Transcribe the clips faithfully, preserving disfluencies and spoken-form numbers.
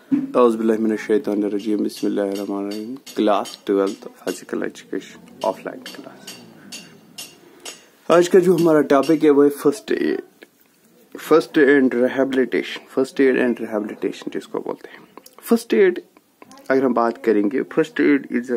औज़ुबिल्लाहिमिनश्शैतानिर्रजीम बिस्मिल्लाहिर्रहमानिर्रहीम। Class twelfth physical education offline class. आज का जो हमारा टॉपिक है वो है first aid first aid rehabilitation first aid and rehabilitation जिसको बोलते हैं। फर्स्ट एड अगर हम बात करेंगे, first aid is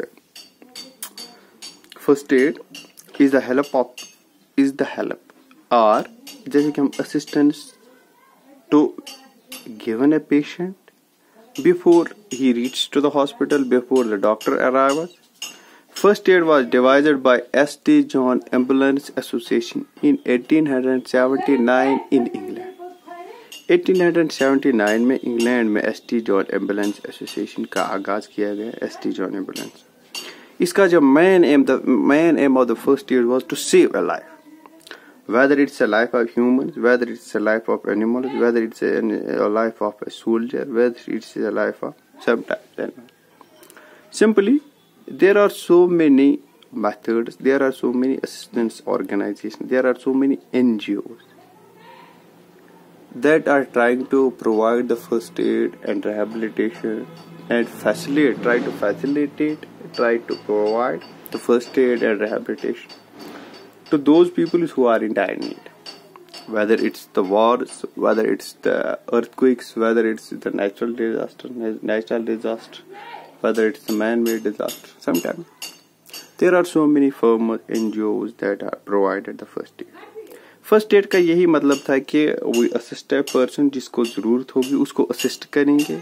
first aid is the help of is the help और जैसे कि हम assistance to given a patient before he reached to the hospital, before the doctor arrived. First aid was devised by S T John Ambulance Association in eighteen seventy-nine in England. eighteen seventy-nine में England में S T John Ambulance Association का आगाज किया गया। S T John Ambulance, इसका जो main aim the main aim of the first aid was to save a life. Whether it's a life of humans, whether it's a life of animals, whether it's a, a life of a soldier, whether it's a life of sometimes. Simply, there are so many methods, there are so many assistance organizations, there are so many N G Os that are trying to provide the first aid and rehabilitation and facilitate, try to facilitate, try to provide the first aid and rehabilitation to those people who are in dire need, whether it's the wars, whether it's the earthquakes, whether it's the natural disaster, natural disaster, whether it's the man-made disaster. Sometimes there are so many firm N G Os that are provided the first aid. First aid का यही मतलब था कि we assist a person जिसको जरूरत होगी उसको assist करेंगे,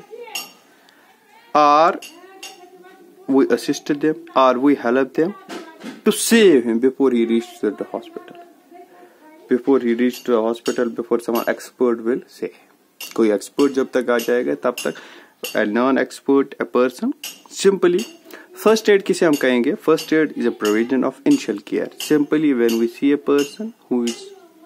और we assist them or we help them to save him before he reached the hospital. Before he reached the hospital, before someone expert will say. कोई expert जब तक आ जाएगा तब तक a non-expert a person. Simply, first aid किसे हम कहेंगे? First aid is a provision of initial care. Simply, when we see a person who is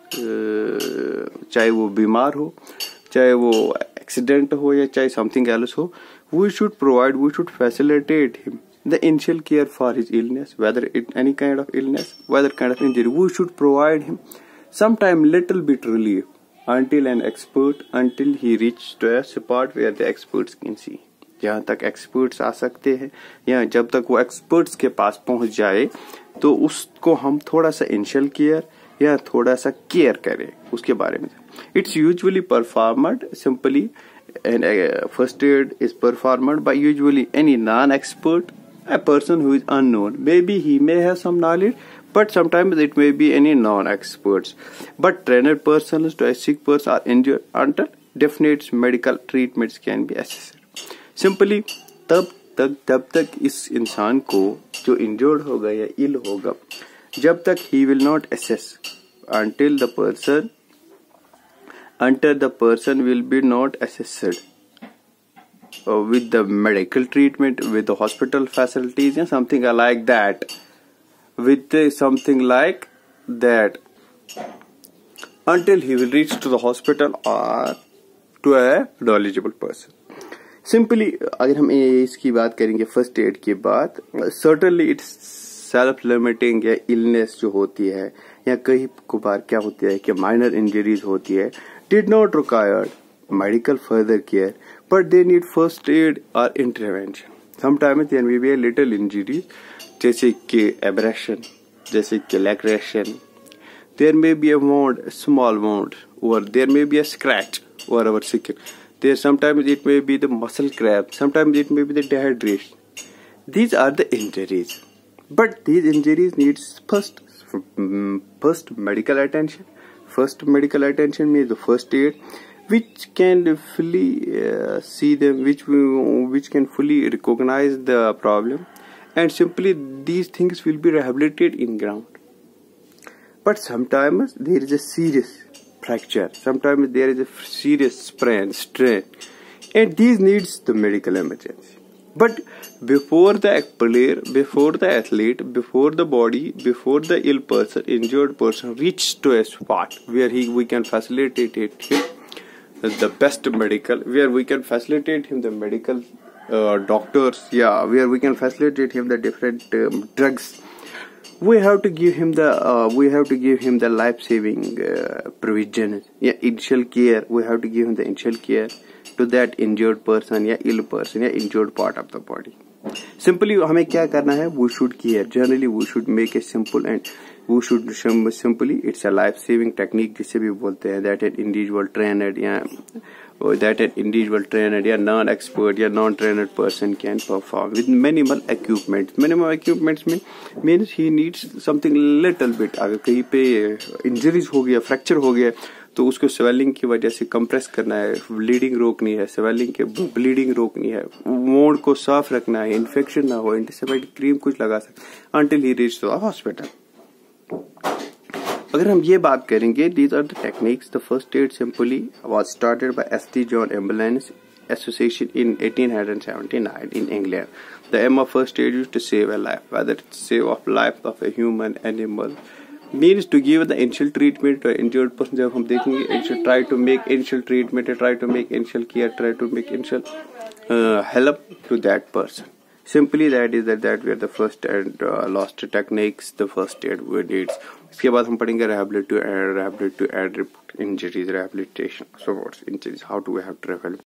uh, चाहे वो बीमार हो, चाहे वो एक्सीडेंट हो या चाहे something else हो, we should provide, we should facilitate him the initial care for his illness, whether it any kind of illness, whether kind of injury. We should provide him sometime little bit relief until an expert, until he reaches to a spot where the experts can see. जहाँ तक experts आ सकते हैं या जब तक वो experts के पास पहुँच जाए तो उसको हम थोड़ा सा initial care या थोड़ा सा care करें उसके बारे में. It's usually performed simply, and uh, first aid is performed by usually any non-expert, a person who is unknown. Maybe he may have some knowledge, but sometimes it may be any non-experts. But trained persons to a sick person are injured until definite medical treatments can be assessed. Simply, तब तक तब तक इस इंसान को जो injured होगा या ill होगा, जब तक he will not assess until the person until the person will be not assessed uh, with the medical treatment, with the hospital facilities and something like that, with uh, something like that, until he will reach to the hospital or to a knowledgeable person. Simply, अगर हम इसकी बात करेंगे first add की बात, certainly it's self limiting या illness जो होती है या कई बार क्या होती है कि माइनर इंजरीज होती है, did not require medical further care, but they need first aid or intervention. Sometimes there may be a little injury, जैसे कि abrasion, जैसे कि laceration. There may be a wound, a small wound, or there may be a scratch over our skin. There sometimes it may be the muscle cramp, sometimes it may be the dehydration. These are the injuries, but these injuries needs first first medical attention. First medical attention means the first aid, which can fully uh, see them, which we, which can fully recognize the problem, and simply these things will be rehabilitated in ground. But sometimes there is a serious fracture, sometimes there is a serious sprain, strain, and these needs the medical emergency. But before the player, before the athlete, before the body, before the ill person, injured person reaches to a spot where he we can facilitate it him the best medical, where we can facilitate him the medical uh, doctors, yeah, where we can facilitate him the different um, drugs. We have to give him the uh, we have to give him the life saving uh, provision, yeah, initial care. We have to give him the initial care. to that injured person या ill person या injured part of the body. Simply हमें क्या करना है? We should care. Generally we should make it simple and we should simply it's a life saving technique जिसे भी बोलते हैं that an individual trained या that an individual trained या non expert या non trained person can perform with minimal equipment. Minimal equipments में means he needs something little bit. अगर कहीं पे injuries हो गया, fracture हो गया तो उसको स्वेलिंग की वजह से कंप्रेस करना है, ब्लीडिंग रोकनी है, स्वेलिंग के ब्लीडिंग रोकनी है, वोंड को साफ रखना है, इन्फेक्शन ना हो, एंटीसेप्टिक क्रीम कुछ लगा सकते until he reach to the hospital. अगर हम ये बात करेंगे, these are the techniques. The first aid simply was started by S T John ambulance association in eighteen seventy-nine in England. The aim of first aid is to save a life, whether it's save of life of a human, animal, means to give the initial treatment to injured person. जब हम देखेंगे initial try to make initial treatment, try to make initial care, try to make initial uh, help to that person. Simply that is that that we are the first and uh, last techniques, the first aid we needs. इसके बाद हम पढ़ेंगे rehabilitate and rehabilitate and injuries, rehabilitation, so what's injuries, how do we have to rehabilitate.